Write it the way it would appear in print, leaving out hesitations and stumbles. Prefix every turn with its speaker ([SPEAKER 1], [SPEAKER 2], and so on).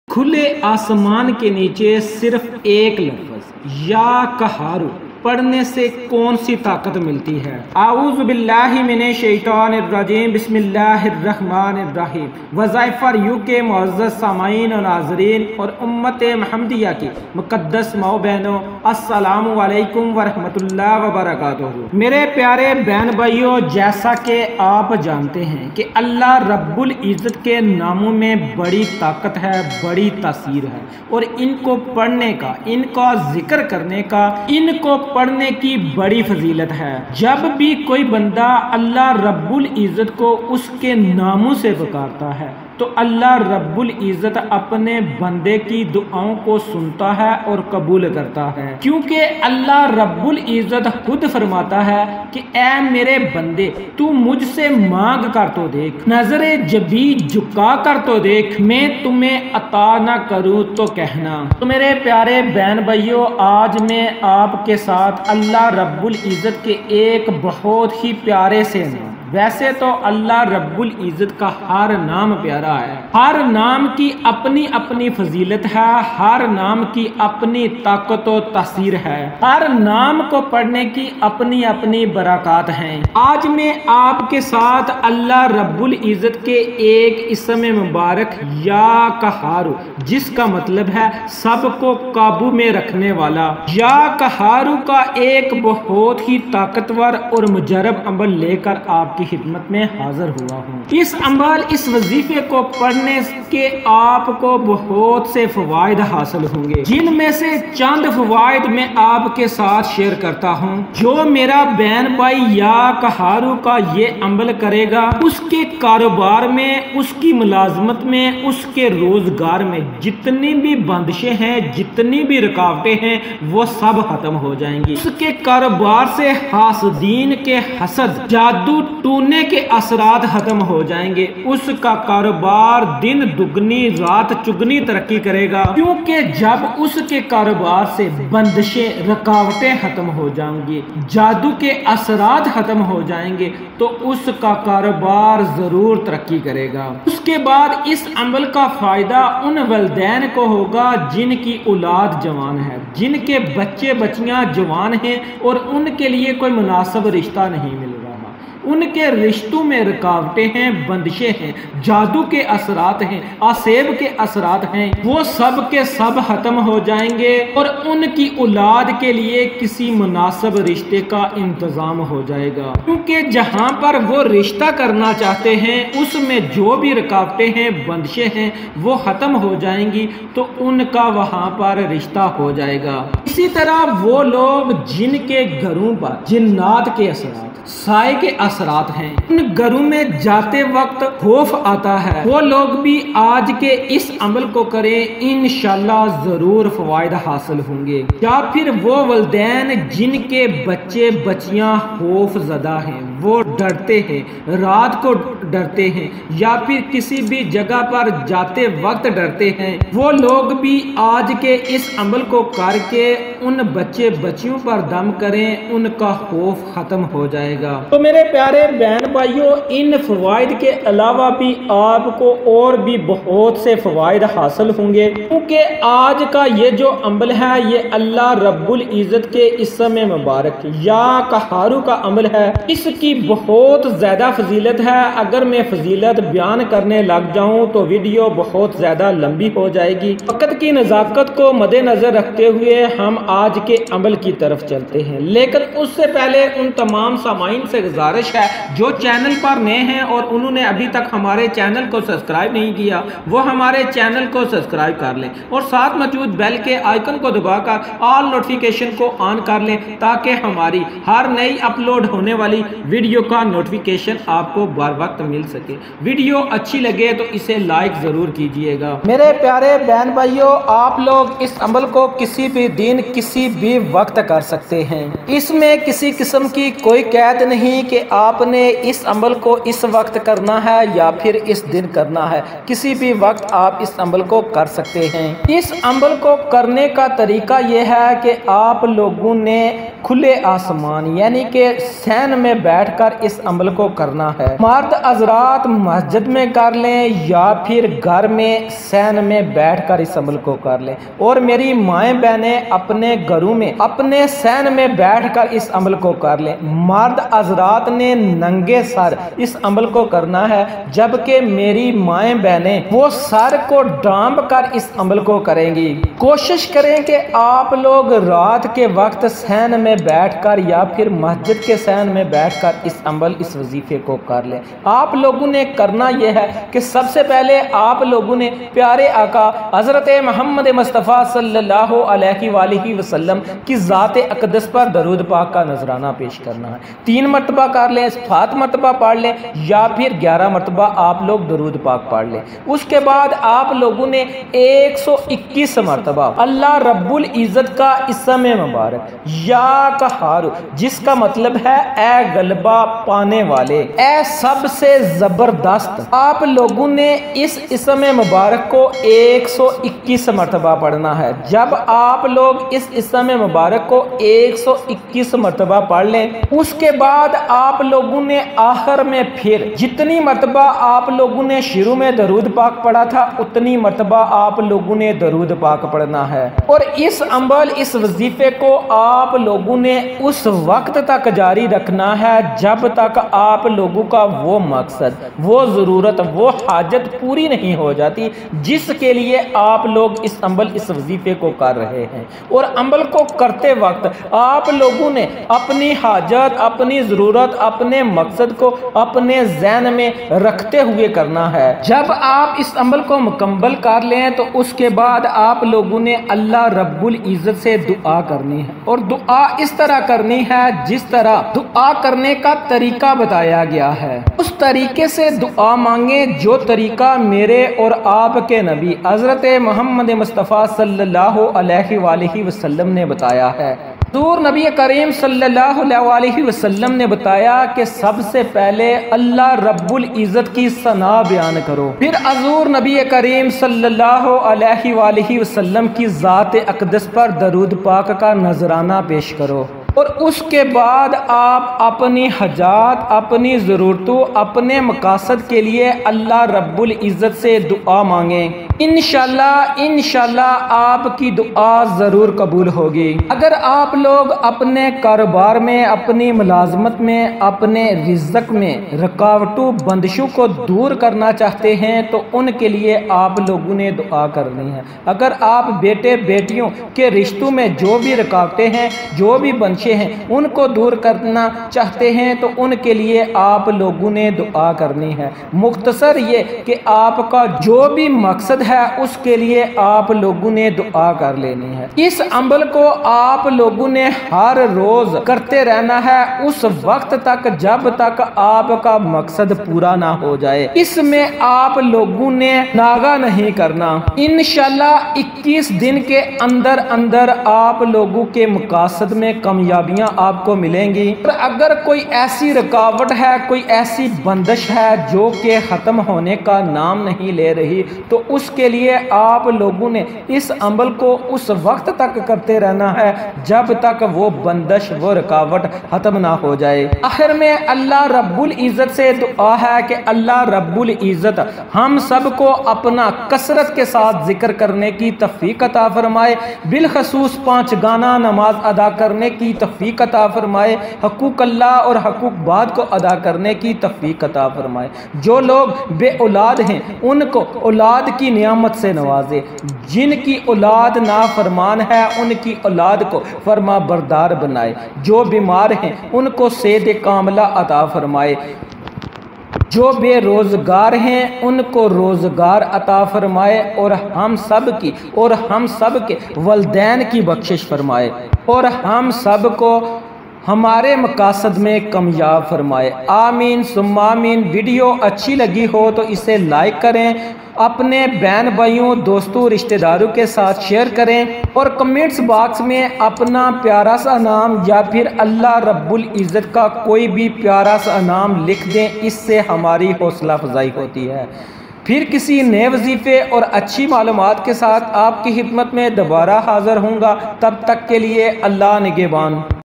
[SPEAKER 1] खुले आसमान के नीचे सिर्फ एक लफ्ज या कहारू पढ़ने से कौन सी ताकत मिलती है। आऊज़ु बिल्लाहि मिनश शैतानिर रजीम बिस्मिल्लाहिर्रहमानिर्रहीम। वज़ाइफ़र यू के मुअज़्ज़ज़ सामाईन और नाज़रीन और उम्मत महमदिया की मुक़द्दस माओ बहनों, अस्सलामु अलैकुम वरहमतुल्लाहि वबरकातुहू। मेरे प्यारे बहन भाइयों, जैसा कि आप जानते हैं कि अल्लाह रब्बुल इज़्ज़त के नामों में बड़ी ताकत है, बड़ी तासीर है और इनको पढ़ने का, इनका जिक्र करने का, इनको पढ़ने की बड़ी फजीलत है। जब भी कोई बंदा अल्लाह रब्बुल इज़्ज़त को उसके नामों से पुकारता है तो अल्लाह रब्बुल इज़्ज़त अपने बंदे की दुआओं को सुनता है और कबूल करता है, क्योंकि अल्लाह रब्बुल इज़्ज़त खुद फरमाता है कि ऐ मेरे बंदे, तू मुझसे मांग कर तो देख, नजरे जबी झुका कर तो देख, मैं तुम्हें अता ना करूँ तो कहना। तो मेरे प्यारे बहन भाइयों, आज मैं आपके साथ अल्लाह रब्बुल इज़्ज़त के एक बहुत ही प्यारे से नाम, वैसे तो अल्लाह रब्बुल इज़्ज़त का हर नाम प्यारा है, हर नाम की अपनी अपनी फजीलत है, हर नाम की अपनी ताकत और तासीर है, हर नाम को पढ़ने की अपनी अपनी बरक़ात हैं। आज मैं आपके साथ अल्लाह रब्बुल इज़्ज़त के एक इस्म मुबारक या कहारू, जिसका मतलब है सबको काबू में रखने वाला, या कहारू का एक बहुत ही ताकतवर और मुजरब अमल लेकर आपकी खिदमत में हाजिर हुआ हूँ। इस अमल, इस वजीफे को पढ़ने के आपको बहुत से फवायद हासिल होंगे, जिनमें से चंद फवायद मैं आपके साथ शेयर करता हूँ। जो मेरा बहन भाई या कहारू का ये अमल करेगा, उसके कारोबार में, उसकी मुलाजमत में, उसके रोजगार में जितनी भी बंदिशें हैं, जितनी भी रुकावटें हैं, वो सब खत्म हो जाएंगी। उसके कारोबार से हासदीन के हसद, जादू टूने के असरात खत्म हो जाएंगे। उसका कारोबार दिन दुगनी रात चुगनी तरक्की करेगा, क्योंकि जब उसके कारोबार से बंदिशें, रुकावटें खत्म हो जाएंगी, जादू के असरात खत्म हो जाएंगे, तो उसका कारोबार जरूर तरक्की करेगा। उसके बाद इस अमल का फायदा उन वलदैन को होगा जिनकी औलाद जवान है, जिनके बच्चे बच्चियां जवान हैं और उनके लिए कोई मुनासिब रिश्ता नहीं मिल रहा, उनके रिश्तों में रुकावटें हैं, बंदिशें हैं, जादू के असरात हैं, आसेब के असरात हैं, वो सब के सब खत्म हो जाएंगे और उनकी औलाद के लिए किसी मुनासिब रिश्ते का इंतजाम हो जाएगा, क्योंकि जहां पर वो रिश्ता करना चाहते हैं उसमें जो भी रुकावटें हैं, बंदिशें हैं, वो खत्म हो जाएंगी, तो उनका वहां पर रिश्ता हो जाएगा। इसी तरह वो लोग जिनके घरों पर जिन्नात के असरात, साए के असरात हैं, उन घरों में जाते वक्त खौफ आता है, वो लोग भी आज के इस अमल को करें, इंशाल्लाह जरूर फवायद हासिल होंगे। या फिर वो वलदैन जिनके बच्चे बच्चियां खौफ ज़दा हैं, वो डरते हैं, रात को डरते हैं, या फिर किसी भी जगह पर जाते वक्त डरते हैं, वो लोग भी आज के इस अमल को करके उन बच्चे बच्चियों पर दम करें, उनका खौफ खत्म हो जाएगा। तो मेरे प्यारे बहन भाइयों, इन फवायद के अलावा भी आपको और भी बहुत से फवायद हासिल होंगे, क्योंकि आज का ये जो अमल है ये अल्लाह रब्बुल इज़्ज़त के इस्म मुबारक या कहारू का अमल है। इसकी बहुत ज़्यादा फजीलत है। अगर मैं फजीलत बयान करने लग जाऊं तो वीडियो बहुत ज़्यादा लंबी हो जाएगी। वक्त की नज़ाकत को मद्देनज़र रखते हुए हम आज के अमल की तरफ चलते हैं, लेकिन उससे पहले उन तमाम सामाइन से गुजारिश है जो चैनल पर नए हैं और उन्होंने अभी तक हमारे चैनल को सब्सक्राइब नहीं किया, वो हमारे चैनल को सब्सक्राइब कर लें और साथ मौजूद बेल के आइकन को दबाकर ऑल नोटिफिकेशन को ऑन कर लें, ताकि हमारी हर नई अपलोड होने वाली वीडियो का नोटिफिकेशन आपको बर वक्त मिल सके। वीडियो अच्छी लगे तो इसे लाइक जरूर कीजिएगा। मेरे प्यारे बहन भाइयों, आप लोग इस अमल को किसी भी दिन, किसी भी वक्त कर सकते हैं। इसमें किसी किस्म की कोई कैद नहीं कि आपने इस अमल को इस वक्त करना है या फिर इस दिन करना है, किसी भी वक्त आप इस अमल को कर सकते हैं। इस अमल को करने का तरीका यह है कि आप लोगों ने खुले आसमान यानी कि सैन में बैठकर इस अमल को करना है। मर्द हजरात मस्जिद में कर लें या फिर घर में सैन में बैठकर इस अमल को कर लें, और मेरी माएँ बहनें अपने घरों में अपने सैन में बैठकर इस अमल को कर लें। मर्द हजरात ने नंगे सर इस अमल को करना है, जबकि मेरी माएँ बहनें वो सर को डांब कर इस अमल को करेंगी। कोशिश करें कि आप लोग रात के वक्त सैन में बैठकर या फिर मस्जिद के सैन में बैठकर इस अमल इस वजीफे को कर लें। आप लोगों ने करना यह है कि सबसे पहले आप लोगों ने प्यारे आका हजरत मोहम्मद मुस्तफ़ा सल्लल्लाहु अलैहि वसल्लम की ज़ात अक़दस पर दरूद पाक का नजराना पेश करना है। 3 मरतबा कर लें, 7 मरतबा पढ़ लें या फिर 11 मरतबा आप लोग दरूद पाक पढ़ लें। उसके बाद आप लोगों ने 121 मरतबा अल्लाह रब्बुल इज़्ज़त का इसम मुबारक या कहार, जिसका मतलब है ए गलबा पाने वाले, ए सबसे जबरदस्त, आप लोगों ने इस इसम मुबारक को 121 मरतबा पढ़ना है। जब आप लोग इस इसम मुबारक को 121 मरतबा पढ़ लें, उसके बाद आप लोगों ने आखिर में फिर जितनी मरतबा आप लोगों ने शुरू में दरूद पाक पढ़ा था उतनी मरतबा आप लोगों ने दरूद पाक पढ़ना है। और इस अमल इस वजीफे को आप लोगों ने उस वक्त तक जारी रखना है जब तक आप लोगों का वो मकसद, वो ज़रूरत, वो हाजत पूरी नहीं हो जाती जिसके लिए आप लोग इस अमल इस वजीफे को कर रहे हैं। और अमल को करते वक्त आप लोगों ने अपनी हाजत, अपनी ज़रूरत, अपने मकसद को अपने ज़हन में रखते हुए करना है। जब आप इस अमल को मुकम्मल कर लें तो उसके बाद आप लोगों ने अल्लाह रब्बुल इज़्ज़त से दुआ करनी है, और दुआ इस तरह करनी है जिस तरह दुआ करने का तरीका बताया गया है। उस तरीके से दुआ मांगे जो तरीका मेरे और आपके नबी हजरत मोहम्मद मुस्तफ़ा सल्लल्लाहु अलैहि वसल्लम ने बताया है। हुज़ूर नबी करीम सल्लल्लाहु अलैहि वसल्लम ने बताया कि सबसे पहले अल्लाह रब्बुल इज़्ज़त की सना बयान करो, फिर हुज़ूर नबी करीम सल्लल्लाहु अलैहि वसल्लम की ज़ात अक़दस पर दरूद पाक का नजराना पेश करो, और उसके बाद आप अपनी हजात, अपनी ज़रूरतों, अपने मकासद के लिए अल्लाह रब्बुल इज़्ज़त से दुआ मांगें। इंशाल्लाह आपकी दुआ ज़रूर कबूल होगी। अगर आप लोग अपने कारोबार में, अपनी मुलाजमत में, अपने रिज़्क़ में रुकावटों, बंदिशों को दूर करना चाहते हैं तो उनके लिए आप लोगों ने दुआ करनी है। अगर आप बेटे बेटियों के रिश्तों में जो भी रुकावटें हैं, जो भी बंदिशें हैं, उनको दूर करना चाहते हैं तो उनके लिए आप लोगों ने दुआ करनी है। मुख्तसर ये कि आपका जो भी मकसद है उसके लिए आप लोगों ने दुआ कर लेनी है। इस अमल को आप लोगों ने हर रोज करते रहना है उस वक्त तक जब तक आपका मकसद पूरा ना हो जाए। इसमें आप लोगों ने नागा नहीं करना। इंशाल्लाह 21 दिन के अंदर अंदर आप लोगों के मकसद में कामयाबियां आपको मिलेंगी। और अगर कोई ऐसी रुकावट है, कोई ऐसी बंदिश है जो कि खत्म होने का नाम नहीं ले रही, तो उसके लिए आप लोगों ने इस अमल को उस वक्त तक करते रहना है जब तक वो बंदिश, वो रुकावट खत्म ना हो जाए। आखिर में अल्लाह रब्बुल इज़्ज़त से दुआ है कि अल्लाह रब्बुल इज़्ज़त हम सबको अपना कसरत के साथ जिक्र करने की तौफीक अता फरमाए, बिलखसूस 5 गाना नमाज अदा करने की तौफीक अता फरमाए, हकूक अल्लाह और हकूक बाद को अदा करने की तौफीक अता फरमाए। जो लोग बे औलाद हैं उनको औलाद की नियामत से नवाजे, जिनकी औलाद नाफरमान है उनकी औलाद को फरमा बरदार बनाए, जो बीमार हैं उनको सेहत कामला अता फरमाए, जो बेरोजगार हैं उनको रोजगार अता फरमाए, और हम सब के वलदैन की बख्शिश फरमाए, और हम सब को हमारे मकासद में कामयाब फरमाए। आमीन सुम्मा आमीन। वीडियो अच्छी लगी हो तो इसे लाइक करें, अपने बहन भाइयों, दोस्तों, रिश्तेदारों के साथ शेयर करें, और कमेंट्स बॉक्स में अपना प्यारा सा नाम या फिर अल्लाह रब्बुल इज़्ज़त का कोई भी प्यारा सा नाम लिख दें। इससे हमारी हौसला अफजाई होती है। फिर किसी नए वजीफे और अच्छी मालूमात के साथ आपकी खिदमत में दोबारा हाज़िर होऊंगा। तब तक के लिए अल्लाह निगहबान।